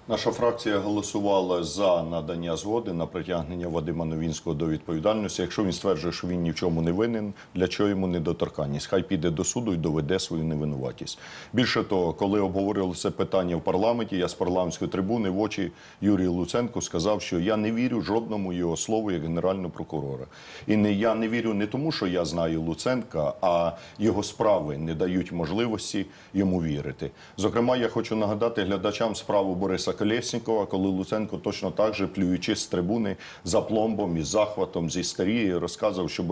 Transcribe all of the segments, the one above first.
Наша фракція голосувала за надання згоди на притягнення Вадима Новинського до відповідальності. Якщо він стверджує, що він ні в чому не винен, для чого йому недоторканність? Хай піде до суду і доведе свою невинуватість. Більше того, коли обговорювали це питання в парламенті, я з парламентської трибуни в очі Юрію Луценку сказав, що я не вірю жодному його слову як генерального прокурора. І я не вірю не тому, що я знаю Луценка, а його справи не дають можливості йому вірити. Зокрема, я хочу нагадати глядачам справу Бориса Колєснікова, коли Луценко точно так же, плюючи з трибуни, за пломбом, із захватом, з істерією, розказував, що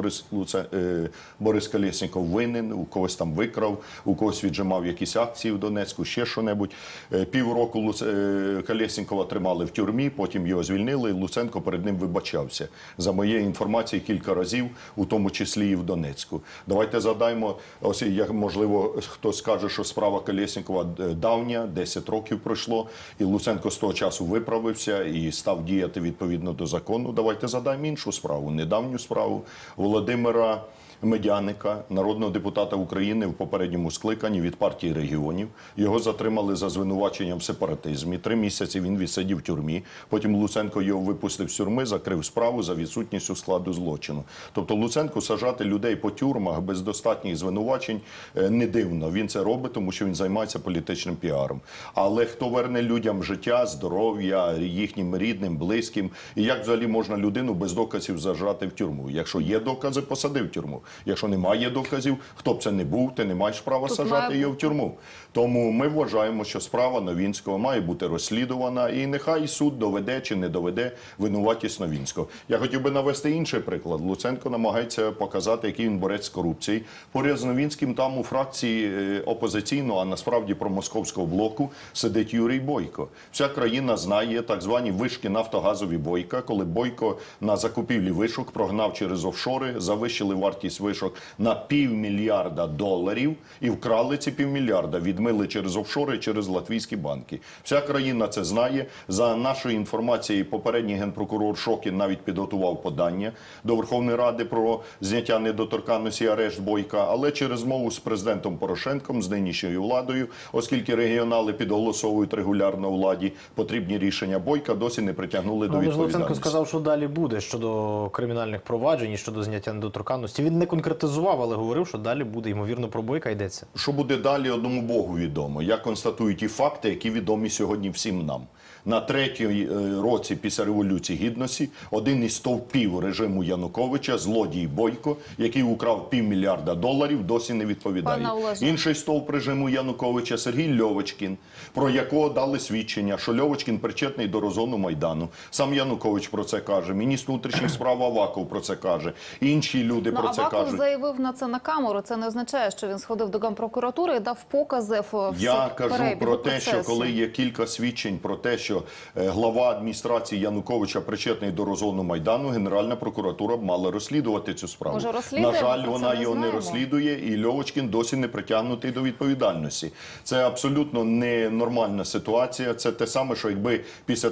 Борис Колєсніков винен, у когось там викрав, у когось віджимав якісь акції в Донецьку, ще що-небудь. Півроку Колєснікова тримали в тюрмі, потім його звільнили, і Луценко перед ним вибачався. За моєю інформацією, кілька разів, у тому числі і в Донецьку. Давайте згадаємо, ось як, можливо, хтось скаже, що справа Колєснікова давня, 10 років пройшло, і Луценко з того часу виправився і став діяти відповідно до закону. Давайте задаємо іншу справу, недавню справу Володимира Медяника, народного депутата України в попередньому скликанні від партії регіонів. Його затримали за звинуваченням в сепаратизмі. 3 місяці він відсидів в тюрмі. Потім Луценко його випустив з тюрми, закрив справу за відсутністю складу злочину. Тобто Луценко саджати людей по тюрмах без достатніх звинувачень не дивно. Він це робить, тому що він займається політичним піаром. Але хто верне людям життя, здоров'я, їхнім рідним, близьким? І як взагалі можна людину без доказів саджати в тюрму? Якщо є докази, посадив в тюрму. Якщо немає доказів, хто б це не був, ти не маєш права саджати його в тюрму. Тому ми вважаємо, що справа Новинського має бути розслідувана, і нехай суд доведе чи не доведе винуватість Новинського. Я хотів би навести інший приклад. Луценко намагається показати, який він борець з корупцією. Поряд з Новинським там у фракції опозиційного, а насправді промосковського блоку, сидить Юрій Бойко. Вся країна знає так звані вишки нафтогазові Бойка, коли Бойко на закупівлі вишок прогнав через офшори, завищили вартість вишок на $500 мільярда і вкрали ці $500 мільярда, відмили через офшори, через латвійські банки. Вся країна це знає. За нашою інформацією, попередній генпрокурор Шокін навіть підготував подання до Верховної Ради про зняття недоторканності і арешт Бойка, але через мову з президентом Порошенком, з нинішньою владою, оскільки регіонали підголосовують регулярно владі, потрібні рішення Бойка досі не притягнули до відповідальності. Луценко сказав, що далі буде щодо кримінальних проваджень і щодо зняття недоторканності. Він не конкретизував, але говорив, що далі буде, ймовірно, про Бойка йдеться. Що буде далі, одному Богу відомо. Я констатую ті факти, які відомі сьогодні всім нам. На 3-й році після Революції Гідності один із стовпів режиму Януковича, злодій Бойко, який украв $500 мільярда, досі не відповідає. Інший стовп режиму Януковича Сергій Льовочкін, про якого дали свідчення, що Льовочкін причетний до розгону Майдану. Сам Янукович про це каже, міністр внутрішніх справ Аваков про це каже, інші люди про це кажуть. Аваков заявив на це на камеру, це не означає, що він сходив до Генпрокуратури і дав покази в Я кажу про те, процесу. що коли є кілька свідчень про те, що глава адміністрації Януковича причетний до розгону Майдану, Генеральна прокуратура б мала розслідувати цю справу. На жаль, вона його не розслідує, і Льовочкін досі не притягнутий до відповідальності. Це абсолютно ненормальна ситуація. Це те саме, що якби після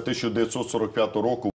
1945 року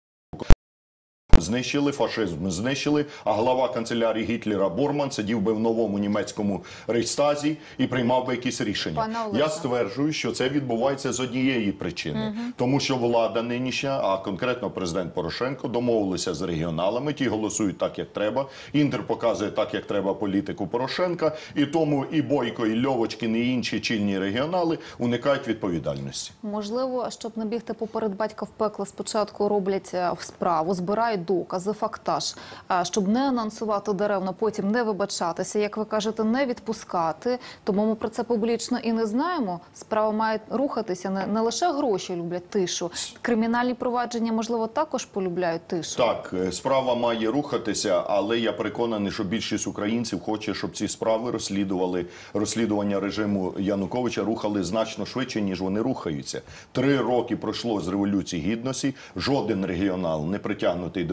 знищили, фашизм знищили, а глава канцелярії Гітлера Борман сидів би в новому німецькому рейхстазі і приймав би якісь рішення. Я стверджую, що це відбувається з однієї причини. Тому що влада нинішня, а конкретно президент Порошенко, домовилися з регіоналами, ті голосують так, як треба, Інтер показує так, як треба політику Порошенка, і тому і Бойко, і Льовочкін, і інші чільні регіонали уникають відповідальності. Можливо, щоб не бігти поперед батька в пекло, спочатку роблять справу, збирають докази, фактаж, щоб не анонсувати даремно, потім не вибачатися, як ви кажете, не відпускати. Тому ми про це публічно і не знаємо. Справа має рухатися. Не лише гроші люблять тишу. Кримінальні провадження, можливо, також полюбляють тишу. Так, справа має рухатися, але я переконаний, що більшість українців хоче, щоб ці справи розслідування режиму Януковича рухали значно швидше, ніж вони рухаються. 3 роки пройшло з Революції Гідності, жоден регіонал не притягнутий до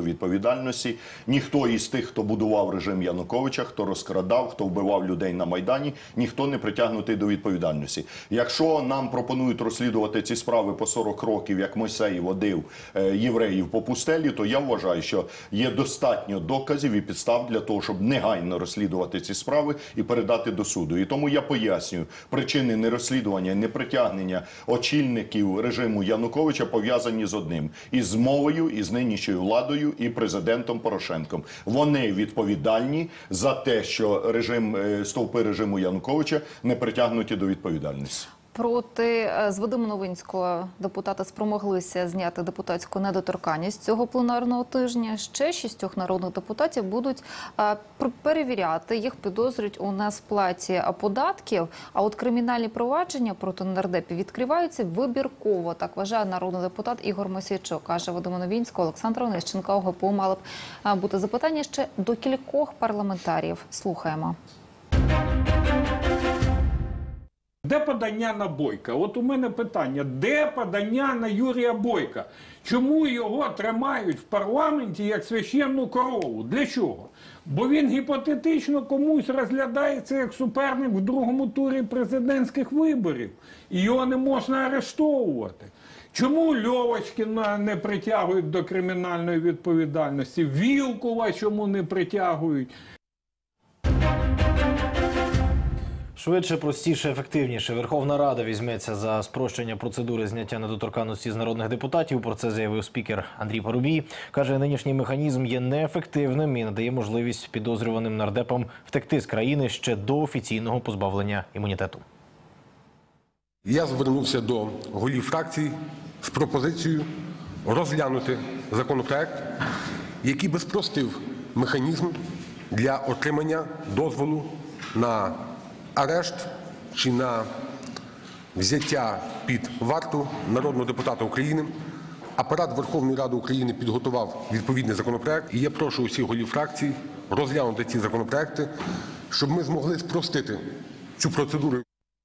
відповідальності. Ніхто із тих, хто будував режим Януковича, хто розкрадав, хто вбивав людей на Майдані, ніхто не притягнутий до відповідальності. Якщо нам пропонують розслідувати ці справи по 40 років, як Мойсей водив євреїв по пустелі, то я вважаю, що є достатньо доказів і підстав для того, щоб негайно розслідувати ці справи і передати до суду. І тому я пояснюю, причини нерозслідування, непритягнення очільників режиму Януковича пов'язані з одним – із мовою, із нинішньою владою і президентом Порошенком. Вони відповідальні за те, що стовпи режиму Януковича не притягнуті до відповідальності. З Вадима Новинського депутати спромоглися зняти депутатську недоторканність цього пленарного тижня. Ще 6 народних депутатів будуть перевіряти. Їх підозрюють у несплаті податків. А от кримінальні провадження проти нардепів відкриваються вибірково. Так вважає народний депутат Ігор Мосійчук. Каже Вадима Новинського, Олександра Онищенка, ОГПУ мали б бути запитання ще до кількох парламентарів. Слухаємо. Де подання на Бойка? От у мене питання, де подання на Юрія Бойка? Чому його тримають в парламенті як священну корову? Для чого? Бо він гіпотетично комусь розглядається як суперник в другому турі президентських виборів. І його не можна арештовувати. Чому Льовочкіна не притягують до кримінальної відповідальності? Вілкова чому не притягують? Швидше, простіше, ефективніше. Верховна Рада візьметься за спрощення процедури зняття недоторканності з народних депутатів. Про це заявив спікер Андрій Парубій. Каже, нинішній механізм є неефективним і надає можливість підозрюваним нардепам втекти з країни ще до офіційного позбавлення імунітету. Я звернувся до голів фракцій з пропозицією розглянути законопроект, який би спростив механізм для отримання дозволу на арешт чи на взяття під варту народного депутата України. Апарат Верховної Ради України підготував відповідний законопроект. І я прошу усіх голів фракцій розглянути ці законопроекти, щоб ми змогли спростити цю процедуру.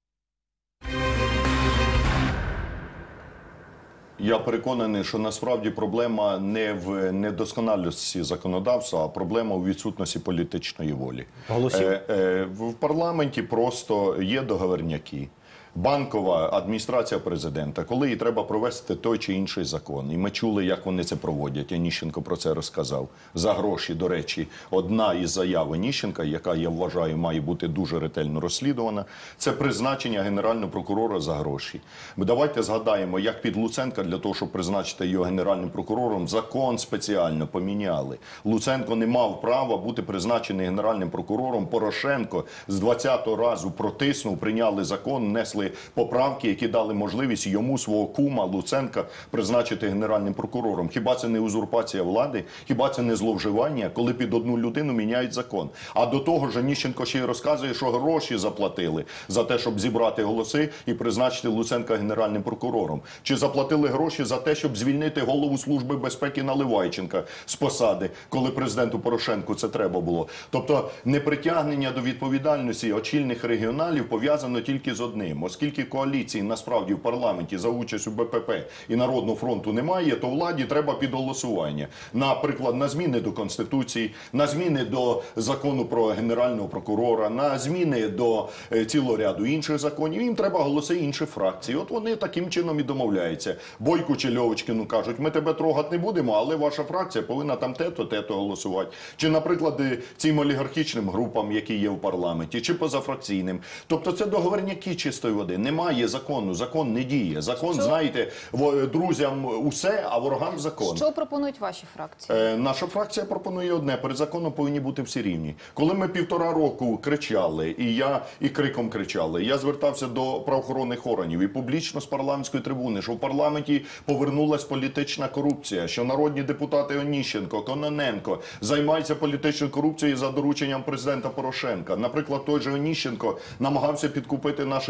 Я переконаний, що насправді проблема не в недосконалості законодавства, а проблема у відсутності політичної волі. Голосів. В парламенті просто є договорняки. Банкова адміністрація президента, коли їй треба провести той чи інший закон. І ми чули, як вони це проводять. Оніщенко про це розказав. За гроші, до речі, одна із заяв Оніщенка, яка, я вважаю, має бути дуже ретельно розслідувана, це призначення генерального прокурора за гроші. Давайте згадаємо, як під Луценка, для того, щоб призначити його генеральним прокурором, закон спеціально поміняли. Луценко не мав права бути призначений генеральним прокурором. Порошенко з 20-го разу протиснув, прийняли закон, внесли поправки, які дали можливість йому, свого кума Луценка, призначити генеральним прокурором. Хіба це не узурпація влади? Хіба це не зловживання, коли під одну людину міняють закон? А до того ж, Оніщенко ще й розказує, що гроші заплатили за те, щоб зібрати голоси і призначити Луценка генеральним прокурором. Чи заплатили гроші за те, щоб звільнити голову Служби безпеки Наливайченка з посади, коли президенту Порошенку це треба було? Тобто непритягнення до відповідальності очільних регіоналів пов'язано тільки з одним. Оскільки коаліції насправді в парламенті за участю БПП і Народного фронту немає, то владі треба під голосування. Наприклад, на зміни до Конституції, на зміни до закону про Генерального прокурора, на зміни до цілого ряду інших законів. Їм треба голоси інших фракцій. От вони таким чином і домовляються. Бойку чи Льовочкіну кажуть, ми тебе трогати не будемо, але ваша фракція повинна там те-то голосувати. Чи, наприклад, цим олігархічним групам, які є в парламенті, чи позафракційним. Тобто це договорняки чистої води. Немає закону, закон не діє. Закон, знаєте, друзям усе, а ворогам закон. Що пропонують ваші фракції? Наша фракція пропонує одне. Перед законом повинні бути всі рівні. Коли ми 1,5 року кричали, і криком кричали, я звертався до правоохоронних органів і публічно з парламентської трибуни, що в парламенті повернулась політична корупція, що народні депутати Оніщенко, Кононенко займаються політичною корупцією за дорученням президента Порошенка. Наприклад, той же Оніщенко намагався підкупити наших депутатів.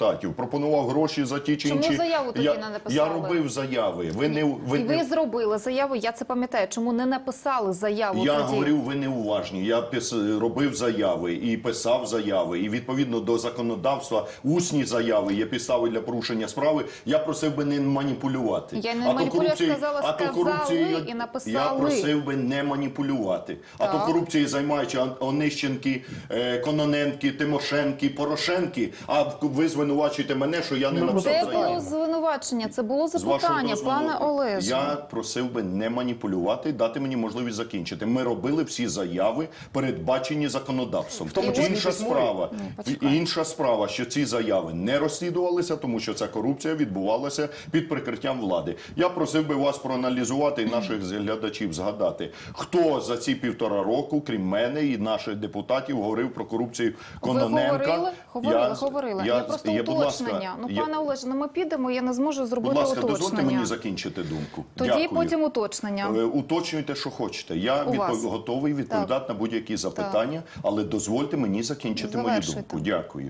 депутатів, пропонував гроші за ті чи Чому інші... заяву тоді не написали? Я робив заяви. І ви зробили заяву, я це пам'ятаю. Чому не написали заяву Я тоді? говорю, ви неуважні. Я робив заяви і писав заяви. І відповідно до законодавства усні заяви є підстави для порушення справи. Я просив би не маніпулювати. Я не маніпулюю, сказала, сказали і Я написали. просив би не маніпулювати. А то Так. корупцією займаються Онищенки, Кононенки, Тимошенки, Порошенки. А ви звинувачуєте мене, що я не написав Це було заяву. звинувачення, це було З вашого запитання, дозволу, пане Олеже. я просив би не маніпулювати, дати мені можливість закінчити. Ми робили всі заяви, передбачені законодавством. тому числі Інша письмові. справа, почекай. інша справа, що ці заяви не розслідувалися, тому що ця корупція відбувалася під прикриттям влади. Я просив би вас проаналізувати і наших глядачів згадати, хто за ці 1,5 року, крім мене і наших депутатів, говорив про корупцію Кононенка. Ви говорили. Я просто будь ласка, уточнення. Пане Олеже, ми підемо, я не зможу зробити будь ласка, уточнення. дозвольте мені закінчити думку. Тоді Дякую. потім уточнення. Уточнюйте, що хочете. Я У вас. готовий відповідати на будь-які запитання, але дозвольте мені закінчити мою Завершуйте. думку. Дякую.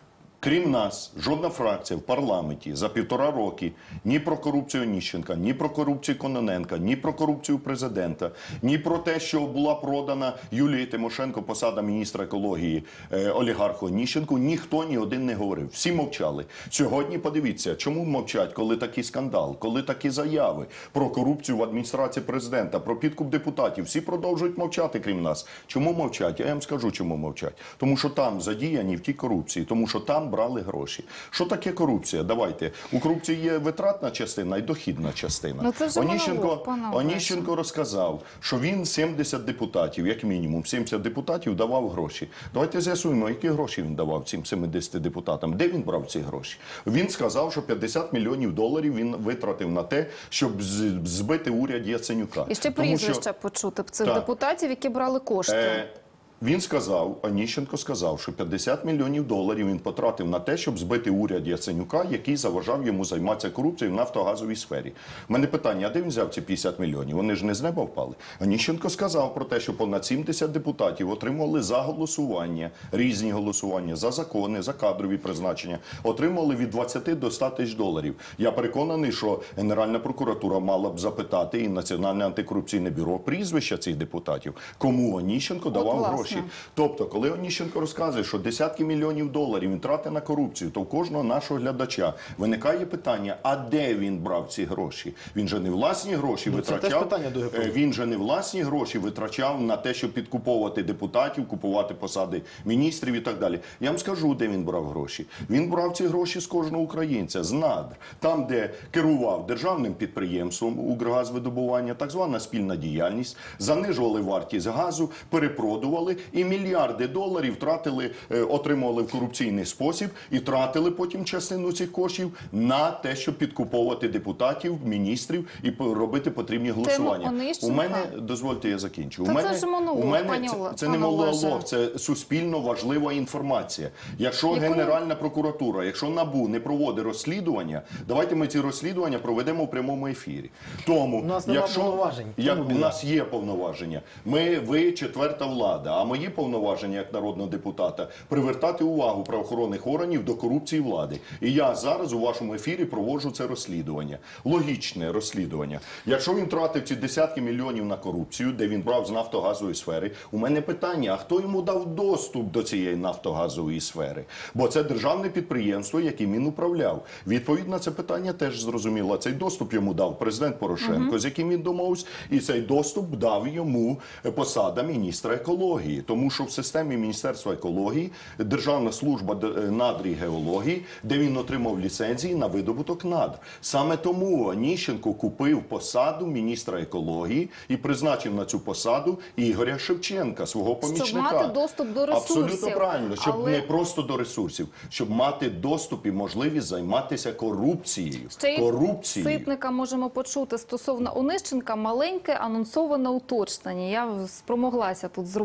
Крім нас, жодна фракція в парламенті за 1,5 роки ні про корупцію Онищенка, ні про корупцію Кононенка, ні про корупцію президента, ні про те, що була продана Юлії Тимошенко посада міністра екології олігарху Онищенку, ніхто ні один не говорив. Всі мовчали. Сьогодні подивіться, чому мовчать, коли такий скандал, коли такі заяви про корупцію в адміністрації президента, про підкуп депутатів. Всі продовжують мовчати, крім нас. Чому мовчать? Я вам скажу, чому мовчать. Тому що там задіяні в тій корупції, тому що там брали гроші. Що таке корупція? Давайте. У корупції є витратна частина і дохідна частина. Ну, це вже монолог, пане Олеже. Онищенко розказав, що він 70 депутатів, як мінімум, 70 депутатів давав гроші. Давайте з'ясуємо, які гроші він давав цим 70 депутатам. Де він брав ці гроші? Він сказав, що $50 мільйонів він витратив на те, щоб збити уряд Яценюка. І ще Тому що- прізвища почути цих Так. депутатів, які брали кошти. Він сказав, Онищенко сказав, що $50 мільйонів він потратив на те, щоб збити уряд Яценюка, який заважав йому займатися корупцією в нафтогазовій сфері. У мене питання, а де він взяв ці 50 мільйонів? Вони ж не з неба впали. Онищенко сказав про те, що понад 70 депутатів отримували за голосування, різні голосування, за закони, за кадрові призначення, отримували від 20 до $100 тисяч. Я переконаний, що Генеральна прокуратура мала б запитати і Національне антикорупційне бюро прізвища цих депутатів, кому Онищенко давав власне. гроші. Тобто, коли Онищенко розказує, що десятки мільйонів доларів він тратить на корупцію, то у кожного нашого глядача виникає питання, а де він брав ці гроші? Він же не власні гроші Це витрачав. теж питання до ГПУ. Він же не власні гроші витрачав на те, щоб підкуповувати депутатів, купувати посади міністрів і так далі. Я вам скажу, де він брав гроші. Він брав ці гроші з кожного українця, з надр. Там, де керував державним підприємством «Укргазвидобування», так звана спільна діяльність, занижували вартість газу, перепродували і мільярди доларів отримували в корупційний спосіб і тратили потім частину цих коштів на те, щоб підкуповувати депутатів, міністрів і робити потрібні голосування. Онищенка? У мене, дозвольте, я закінчу. Та це ж монолог, це не пане Олеже. монолог, це суспільно важлива інформація. Якщо Генеральна прокуратура, якщо НАБУ не проводить розслідування, давайте ми ці розслідування проведемо в прямому ефірі. Тому, У нас нема повноважень. у нас є повноваження. Ви четверта влада, а мої повноваження як народного депутата привертати увагу правоохоронних органів до корупції влади. І я зараз у вашому ефірі проводжу це розслідування. Логічне розслідування. Якщо він тратив ці десятки мільйонів на корупцію, де він брав з нафтогазової сфери, у мене питання, а хто йому дав доступ до цієї нафтогазової сфери? Бо це державне підприємство, яким він управляв. Відповідь на це питання теж зрозуміло. Цей доступ йому дав президент Порошенко, з яким він домовився, і цей доступ дав йому посада міністра екології. Тому що в системі Міністерства екології Державна служба надр і геології, де він отримав ліцензії на видобуток надр. Саме тому Онищенко купив посаду міністра екології і призначив на цю посаду Ігоря Шевченка, свого помічника. Щоб мати доступ до ресурсів. Абсолютно правильно, щоб Але- не просто до ресурсів, щоб мати доступ і можливість займатися корупцією. Ще й Корупцією. Ситника можемо почути стосовно Онищенка маленьке анонсоване уточнення. Я спромоглася тут зробити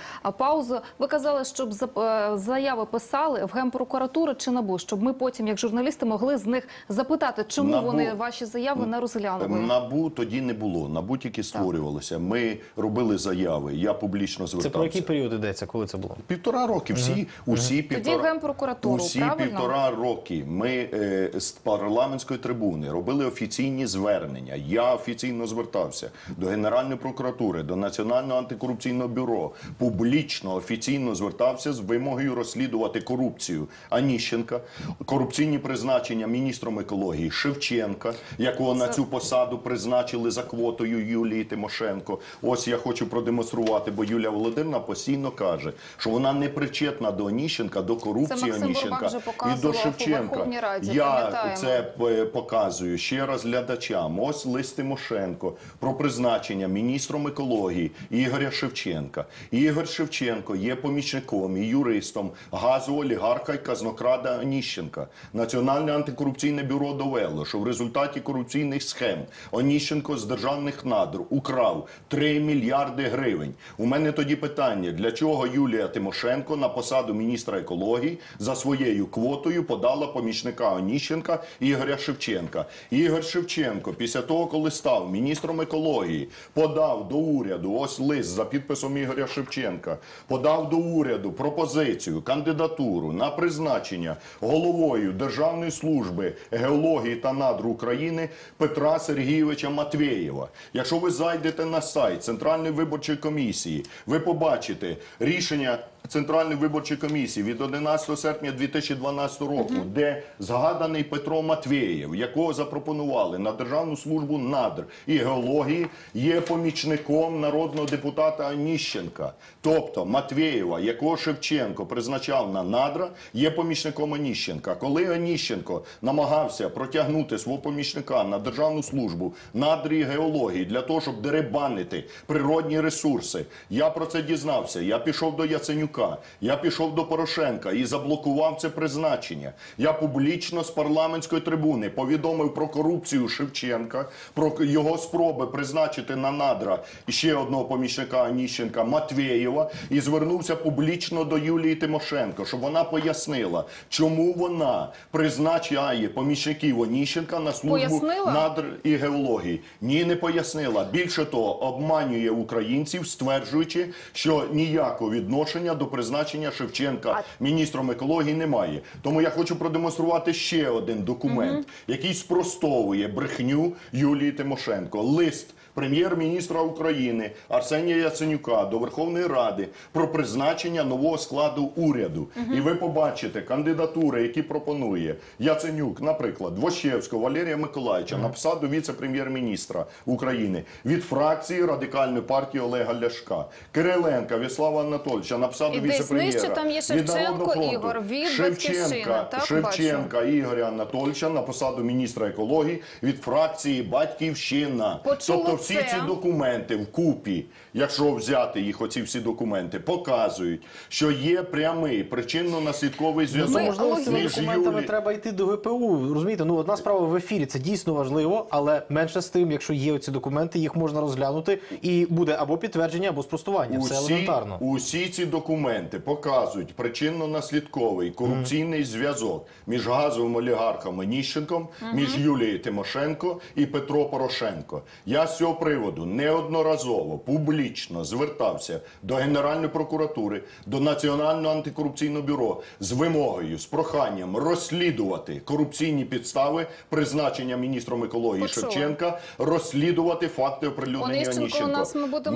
паузу. Ви казали, щоб заяви писали в Генпрокуратуру чи НАБУ, щоб ми потім, як журналісти, могли з них запитати, чому НАБУ. вони ваші заяви не розглянули. НАБУ тоді не було. НАБУ тільки створювалося. Ми робили заяви. Я публічно Це звертався. про який період йдеться? Коли це було? 1,5 роки. Усі Тоді в Генпрокуратуру, усі правильно? 1,5 роки ми з парламентської трибуни робили офіційні звернення. Я офіційно звертався до Генеральної прокуратури, до Національного антикорупційного бюро. Публічно, офіційно звертався з вимогою розслідувати корупцію Аніщенка, корупційні призначення міністром екології Шевченка, якого на цю посаду призначили за квотою Юлії Тимошенко. Ось я хочу продемонструвати, бо Юлія Володимирівна постійно каже, що вона не причетна до Аніщенка, до корупції Це Максим Бурбак Аніщенка вже і показував до у Шевченка. Верховній Раді, Я пам'ятаємо. це показую ще раз глядачам. Ось лист Тимошенко про призначення міністром екології Ігоря Шевченка. Ігор Шевченко є помічником і юристом газового олігарха і казнокрада Аніщенка. Національне антикорупційне бюро довело, що в результаті корупційних схем Аніщенко з державних надр украв 3 мільярди гривень. У мене тоді питання, для чого Юлія Тимошенко на посаду міністра екології за своєю квотою подала помічника Аніщенка Ігоря Шевченка. Ігор Шевченко після того, коли став міністром екології, подав до уряду, ось лист за підписом Ігоря Шевченка, подав до уряду пропозицію, кандидатуру на призначення головою Державної служби геології та надр України Петра Сергійовича Матвєєва. Якщо ви зайдете на сайт Центральної виборчої комісії, ви побачите рішення Центральної виборчої комісії від 11 серпня 2012 року, де згаданий Петро Матвєєв, якого запропонували на Державну службу надр і геології, є помічником народного депутата Аніщенка. Тобто Матвєєва, якого Шевченко призначав на надра, є помічником Аніщенка. Коли Аніщенко намагався протягнути свого помічника на Державну службу надр і геології для того, щоб дерибанити природні ресурси, я про це дізнався. Я пішов до Яценюка. Я пішов до Порошенка і заблокував це призначення. Я публічно з парламентської трибуни повідомив про корупцію Шевченка, про його спроби призначити на надра ще одного помічника Аніщенка Матвєєва і звернувся публічно до Юлії Тимошенко, щоб вона пояснила, чому вона призначає помічників Аніщенка на службу Пояснила? надр і геології. Ні, не пояснила. Більше того, обманює українців, стверджуючи, що ніякого відношення до призначення Шевченка міністром екології немає. Тому я хочу продемонструвати ще один документ, який спростовує брехню Юлії Тимошенко. Лист прем'єр-міністра України Арсенія Яценюка до Верховної Ради про призначення нового складу уряду. І ви побачите кандидатури, які пропонує Яценюк, наприклад, Вощевського Валерія Миколаївича на посаду віце-прем'єр-міністра України від фракції Радикальної партії Олега Ляшка, Кириленка В'ячеслава Анатолійовича на посаду І десь віце-прем'єра нижче там є від Шевченко Народного фронту. Ігор від Батьківщини, так, Шевченка Ігоря Анатолійовича на посаду міністра екології від фракції Батьківщина. Почули Тобто всі це. ці документи вкупі, якщо взяти їх, оці всі документи, показують, що є прямий причинно-наслідковий зв'язок Можливо, з цими між документами треба йти до ГПУ. Розумієте, ну одна справа в ефірі, це дійсно важливо, але менше з тим, якщо є оці документи, їх можна розглянути і буде або підтвердження, або спростування. Все елементарно. Усі ці документи показують причинно-наслідковий корупційний зв'язок між газовим олігархом Аніщенком, між Юлією Тимошенко і Петро Порошенко. Я з цього приводу неодноразово публічно звертався до Генеральної прокуратури, до Національного антикорупційного бюро з вимогою, з проханням розслідувати корупційні підстави призначення міністром екології Почула. Шевченка, розслідувати факти оприлюднення Оніщенко, Аніщенко. у нас ми будемо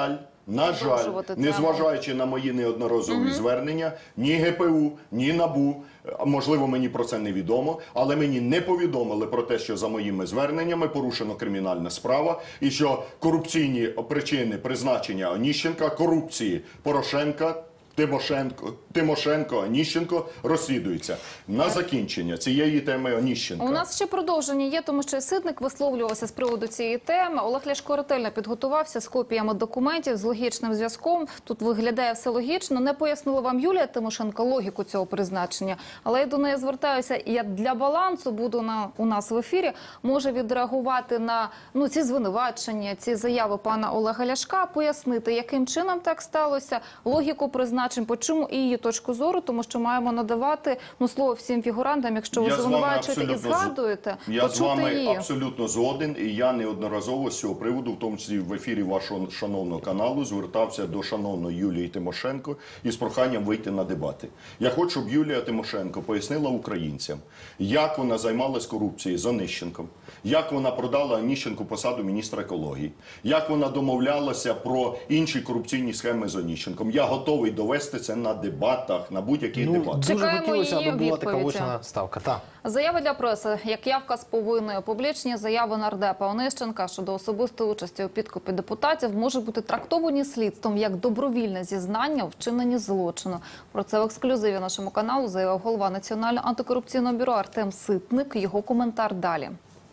На жаль, продовжувати тему. незважаючи на мої неодноразові звернення, ні ГПУ, ні НАБУ, а можливо, мені про це не відомо, але мені не повідомили про те, що за моїми зверненнями порушена кримінальна справа і що корупційні причини призначення Аніщенка, корупції Порошенка, Тимошенко, Оніщенко розслідуються. На закінчення цієї теми Оніщенка. У нас ще продовження є, тому що Ситник висловлювався з приводу цієї теми. Олег Ляшко ретельно підготувався з копіями документів, з логічним зв'язком. Тут виглядає все логічно. Не пояснила вам Юлія Тимошенко логіку цього призначення, але я до неї звертаюся. Я для балансу буду у нас в ефірі, може відреагувати на ці звинувачення, ці заяви пана Олега Ляшка, пояснити, яким чином так сталося, логіку призначень, по чому і її точку зору, тому що маємо надавати слово всім фігурантам, якщо ви звинувачуєте і згадуєте, я з вами її. абсолютно згоден, і я неодноразово з цього приводу, в тому числі в ефірі вашого шановного каналу, звертався до шановної Юлії Тимошенко із проханням вийти на дебати. Я хочу, щоб Юлія Тимошенко пояснила українцям, як вона займалась корупцією з Оніщенком, як вона продала Оніщенку посаду міністра екології, як вона домовлялася про інші корупційні схеми з Оніщенком. Я готовий довести це на дебатах, на будь-яких дебатах. Дуже Чекаємо хотілося, її аби була така відповіді. очна ставка. Так. Заяви для преси, як явка з повинною, публічні заяви нардепа Онищенка щодо особистої участі у підкупі депутатів можуть бути трактовані слідством як добровільне зізнання у вчиненні злочину. Про це в ексклюзиві нашому каналу заявив голова Національного антикорупційного бюро Артем Ситник. Його коментар далі.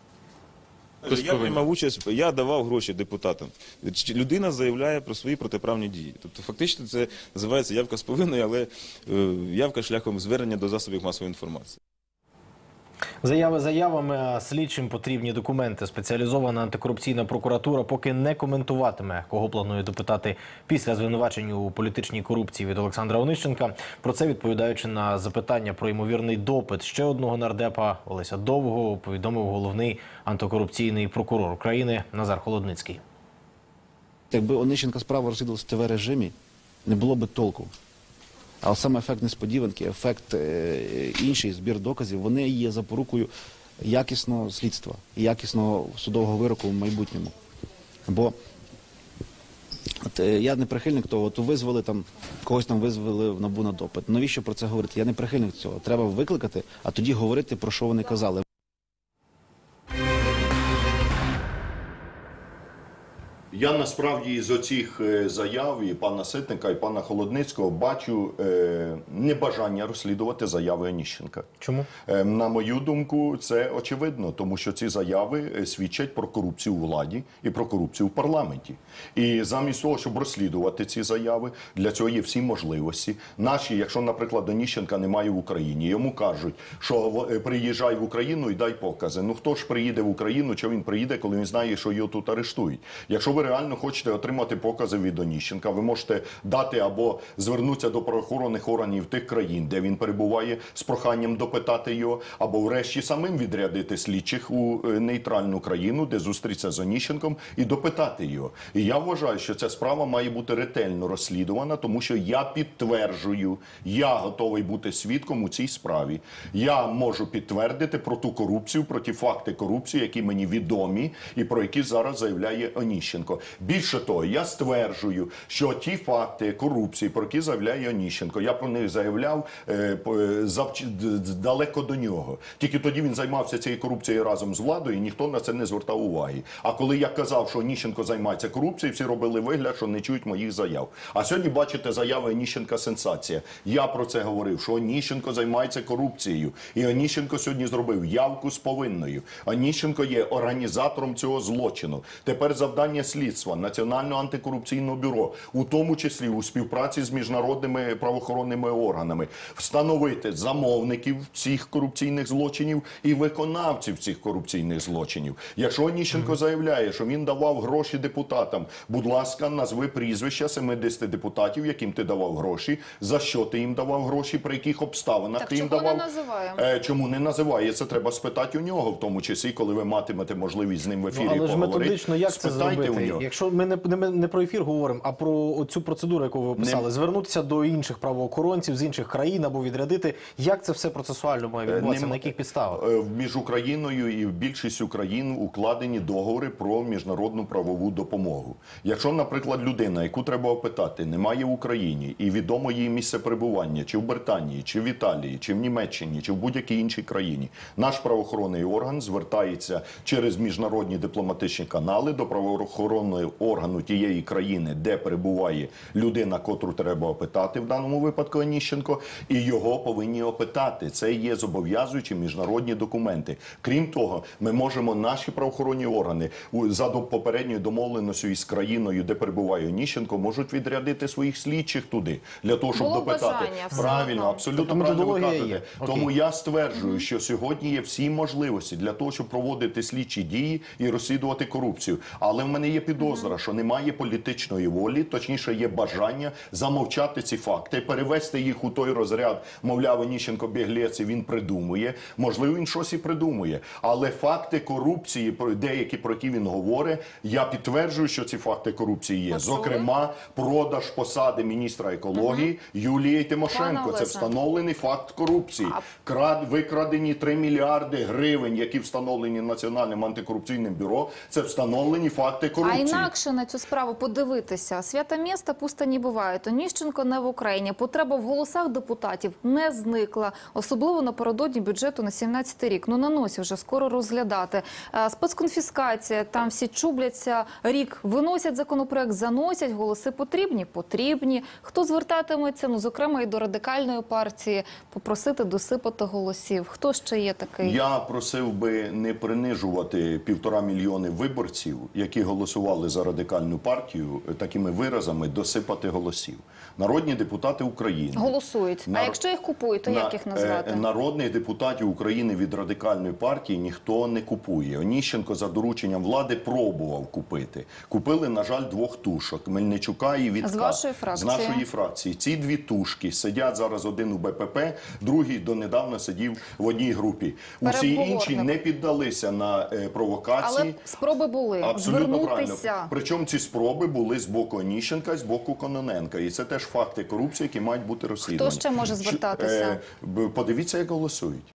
Я приймав участь, я давав гроші депутатам. Людина заявляє про свої протиправні дії. Тобто фактично це називається явка з повинною, але явка шляхом звернення до засобів масової інформації. Заяви заявами, а слідчим потрібні документи. Спеціалізована антикорупційна прокуратура поки не коментуватиме, кого планує допитати після звинувачень у політичній корупції від Олександра Онищенка. Про це, відповідаючи на запитання про ймовірний допит ще одного нардепа Олеся Довгого, повідомив головний антикорупційний прокурор України Назар Холодницький. Якби Онищенка справа розслідувалася в ТВ-режимі, не було би толку. А саме ефект несподіванки, ефект інший, збір доказів, вони є запорукою якісного слідства і якісного судового вироку в майбутньому. Бо я не прихильник того, от визвали там, когось там визвали в НАБУ на допит. Навіщо про це говорити? Я не прихильник цього. Треба викликати, а тоді говорити, про що вони казали. Я насправді із оцих заяв і пана Ситника, і пана Холодницького бачу небажання розслідувати заяви Оніщенка. Чому? На мою думку, це очевидно, тому що ці заяви свідчать про корупцію у владі і про корупцію в парламенті. І замість того, щоб розслідувати ці заяви, для цього є всі можливості. Наші, якщо, наприклад, Оніщенка немає в Україні, йому кажуть, що приїжджай в Україну і дай покази. Ну хто ж приїде в Україну, чи він приїде, коли він знає, що його тут арештують? Якщо ви реально хочете отримати покази від Оніщенка, ви можете дати або звернутися до правоохоронних органів тих країн, де він перебуває, з проханням допитати його, або врешті самим відрядити слідчих у нейтральну країну, де зустрітися з Оніщенком і допитати його. І я вважаю, що ця справа має бути ретельно розслідувана, тому що я підтверджую, я готовий бути свідком у цій справі. Я можу підтвердити про ту корупцію, про ті факти корупції, які мені відомі і про які зараз заявляє Оніщенко. Більше того, я стверджую, що ті факти корупції, про які заявляє Оніщенко, я про них заявляв далеко до нього. Тільки тоді він займався цією корупцією разом з владою, і ніхто на це не звертав уваги. А коли я казав, що Оніщенко займається корупцією, всі робили вигляд, що не чують моїх заяв. А сьогодні, бачите, заяви Оніщенка – сенсація. Я про це говорив, що Оніщенко займається корупцією. І Оніщенко сьогодні зробив явку з повинною. Оніщенко є організатором цього злочину. Тепер завдання слідства Національного антикорупційного бюро, у тому числі у співпраці з міжнародними правоохоронними органами, встановити замовників цих корупційних злочинів і виконавців цих корупційних злочинів. Якщо Оніщенко заявляє, що він давав гроші депутатам, будь ласка, назви прізвища 70 депутатів, яким ти давав гроші, за що ти їм давав гроші, при яких обставинах Так ти їм чому давав. не називає? Чому не називає? Це треба спитати у нього, в тому числі, коли ви матимете можливість з ним в ефірі Але ж поговорити. методично як це Спитайте зробити? у нього. Якщо ми не про ефір говоримо, а про цю процедуру, яку ви описали, звернутися до інших правоохоронців з інших країн або відрядити, як це все процесуально має відбуватися, на яких підставах? Між Україною і більшістю країн укладені договори про міжнародну правову допомогу. Якщо, наприклад, людина, яку треба опитати, немає в Україні і відомо її місце перебування, чи в Британії, чи в Італії, чи в Німеччині, чи в будь-якій іншій країні, наш правоохоронний орган звертається через міжнародні дипломатичні канали до правоохоронних правоохоронного органу тієї країни, де перебуває людина, котру треба опитати, в даному випадку Оніщенко, і його повинні опитати. Це є зобов'язуючі міжнародні документи. Крім того, ми можемо наші правоохоронні органи за попередньою домовленістю із країною, де перебуває Оніщенко, можуть відрядити своїх слідчих туди, для того, щоб Було допитати. бажання, все Правильно, одно. абсолютно Тобто правильно ви методологія кажете. є. Окей. Тому я стверджую, що сьогодні є всі можливості для того, щоб проводити слідчі дії і розслідувати корупцію. Але в мене є підозра, що немає політичної волі, точніше є бажання замовчати ці факти, перевести їх у той розряд, мовляв, Оніщенко біглець, і він придумує. Можливо, він щось і придумує. Але факти корупції, деякі, про які він говорить, я підтверджую, що ці факти корупції є. Почули? Зокрема, продаж посади міністра екології Юлії Тимошенко. Пане Це Олеже. встановлений факт корупції. Викрадені 3 мільярди гривень, які встановлені Національним антикорупційним бюро. Це встановлені факти А корупції. інакше на цю справу подивитися. Свята міста пусто не буває. Оніщенко не в Україні. Потреба в голосах депутатів не зникла. Особливо напередодні бюджету на 17-й рік. Ну, на носі вже скоро розглядати. Спецконфіскація, там всі чубляться. Рік виносять законопроект, заносять. Голоси потрібні? Потрібні. Хто звертатиметься? Ну, зокрема, і до Радикальної партії. Попросити досипати голосів. Хто ще є такий? Я просив би не принижувати 1,5 мільйони виборців, які голосували за Радикальну партію, такими виразами досипати голосів. Народні депутати України. Голосують. А якщо їх купують, то як їх назвати? Народних депутатів України від Радикальної партії ніхто не купує. Оніщенко за дорученням влади пробував купити. Купили, на жаль, 2 тушок. Мельничука і Вітка. З вашої фракції? З нашої фракції. Ці 2 тушки сидять зараз, один у БПП, другий донедавна сидів в одній групі. Усі Переговорник. інші не піддалися на провокації. Але спроби були Абсолютно правильно. звернутися. Причому ці спроби були з боку Оніщенка і з боку Кононенка. І це теж факти корупції, які мають бути розслідувані. Хто ще може звертатися? Подивіться, як голосують.